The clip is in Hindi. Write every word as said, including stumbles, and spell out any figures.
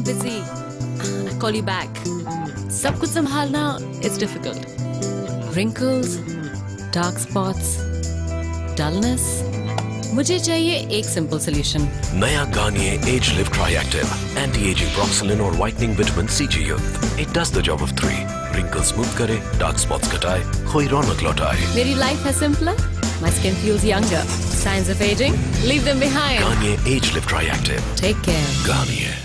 busy. I'll call you back. सब कुछ संभालना is difficult. Wrinkles, dark spots, dullness. मुझे चाहिए एक simple solution. नया Garnier age lift triactive, anti ageing proxylane और व्हाइटनिंग विटामिन सी जी युक्त. It does the job of three. Wrinkles smooth करे, dark spots घटाए, खोई रौनक लौटाए. मेरी life है simpler. My skin feels younger. Signs of aging? Leave them behind. Garnier Age Lift Triactive. Take care. Garnier.